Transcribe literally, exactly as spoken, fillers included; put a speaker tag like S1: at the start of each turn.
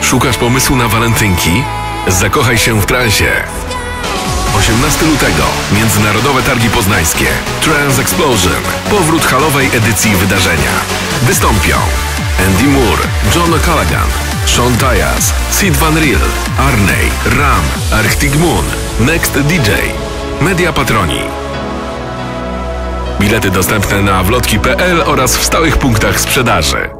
S1: Szukasz pomysłu na walentynki? Zakochaj się w transie. osiemnastego lutego Międzynarodowe Targi Poznańskie Trance Explosion. Powrót halowej edycji wydarzenia. Wystąpią Andy Moore, John O'Callaghan, Sean Tyas, Sid Van Riel, Arney, Ram, Arctic Moon, Next D J, Media Patroni. Bilety dostępne na wlotki kropka p l oraz w stałych punktach sprzedaży.